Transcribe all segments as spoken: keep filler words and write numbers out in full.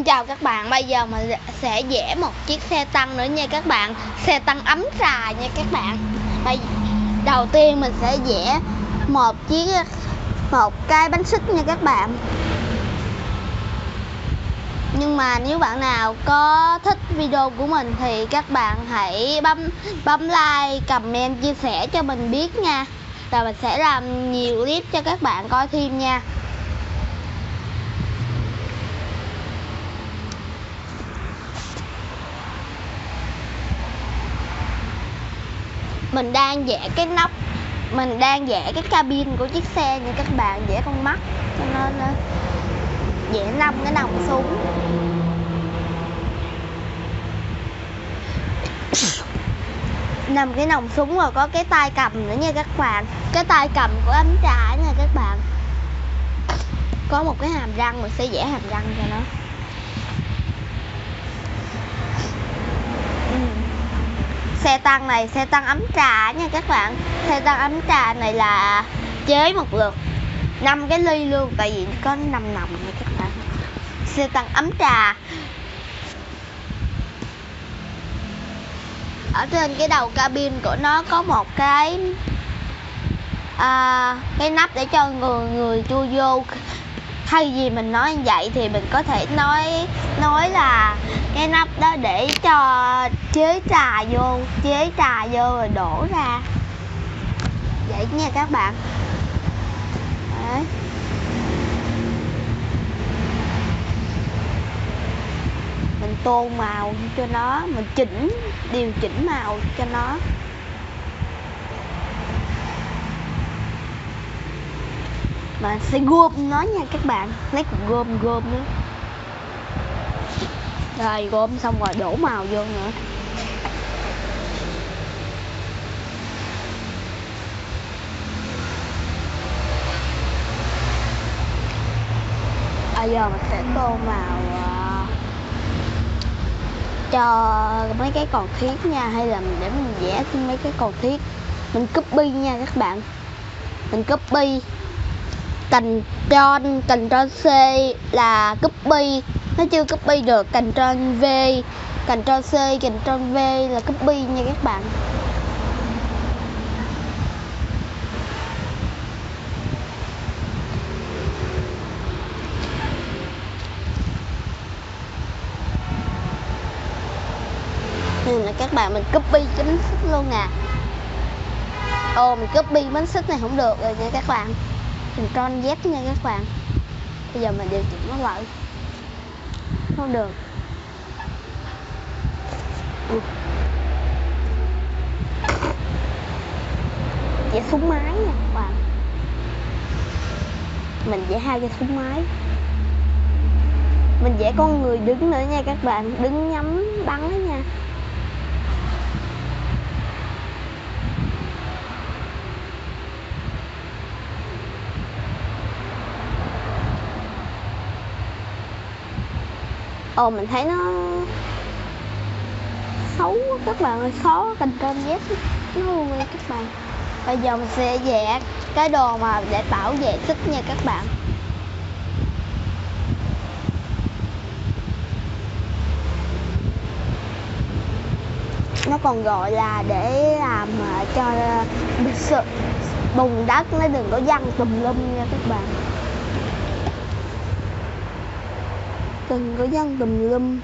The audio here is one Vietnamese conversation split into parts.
chào các bạn, bây giờ mình sẽ vẽ một chiếc xe tăng nữa nha các bạn. Xe tăng ấm trà nha các bạn. Bây đầu tiên mình sẽ vẽ một chiếc một cái bánh xích nha các bạn. Nhưng mà nếu bạn nào có thích video của mình thì các bạn hãy bấm bấm like, comment, chia sẻ cho mình biết nha. Rồi mình sẽ làm nhiều clip cho các bạn coi thêm nha. Mình đang vẽ cái nóc, mình đang vẽ cái cabin của chiếc xe nha các bạn, vẽ con mắt cho nên vẽ năm cái nòng súng. Năm cái nòng súng rồi có cái tay cầm nữa nha các bạn. Cái tay cầm của ấm trà nha các bạn. Có một cái hàm răng, mình sẽ vẽ hàm răng cho nó. Xe tăng này, xe tăng ấm trà nha các bạn. Xe tăng ấm trà này là chế một lượt năm cái ly luôn, tại vì có năm nòng nha các bạn. Xe tăng ấm trà. Ở trên cái đầu cabin của nó có một cái à, cái nắp để cho người người chui vô. Thay vì mình nói như vậy thì mình có thể nói nói là cái nắp đó để cho chế trà vô, chế trà vô rồi đổ ra. Vậy nha các bạn. Đấy. Mình tô màu cho nó, mình chỉnh, điều chỉnh màu cho nó. Mà sẽ gom nó nha các bạn, lấy cục gom gom nữa. Rồi gom xong rồi đổ màu vô nữa. Bây giờ mình sẽ tô màu uh, cho mấy cái còn thiết nha, hay là mình để mình vẽ mấy cái còn thiết. Mình copy nha các bạn. Mình copy. Ctrl, Ctrl C là copy, nó chưa copy được. Ctrl V, Ctrl C, Ctrl V là copy nha các bạn. Nên là các bạn mình copy cái bánh xích luôn nè. Ồ, mình copy bánh xích này không được rồi nha các bạn. Ctrl Z nha các bạn. Bây giờ mình điều chỉnh nó lại. Không được. Ừ. Vẽ súng máy nha các bạn. Mình vẽ hai cái súng máy. Mình vẽ con người đứng nữa nha các bạn, đứng nhắm bắn đó nha. Ồ, mình thấy nó xấu quá các bạn ơi, khó. Ctrl Z nó luôn nha các bạn. Bây giờ mình sẽ vẽ cái đồ mà để bảo vệ xích nha các bạn. Nó còn gọi là để làm cho bùn đất nó đừng có văng tùm lum nha các bạn. Đừng có văng tùm lum.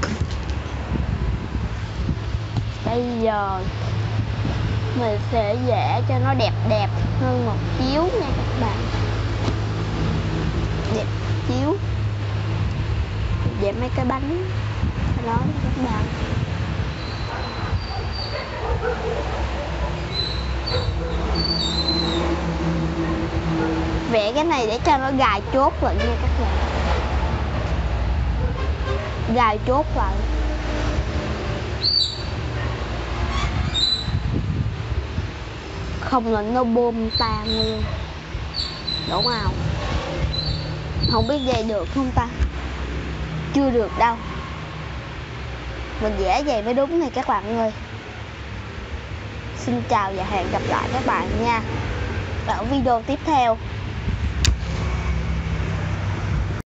Bây giờ mình sẽ vẽ cho nó đẹp đẹp hơn một xíu nha các bạn. Đẹp xíu. Vẽ mấy cái bánh đó nha các bạn. Vẽ cái này để cho nó gài chốt lại nha các bạn. Gài chốt lại. Không là nó bom tan luôn. Đổ màu. Không biết vậy được không ta? Chưa được đâu. Mình vẽ vậy mới đúng này các bạn ơi. Xin chào và hẹn gặp lại các bạn nha ở video tiếp theo.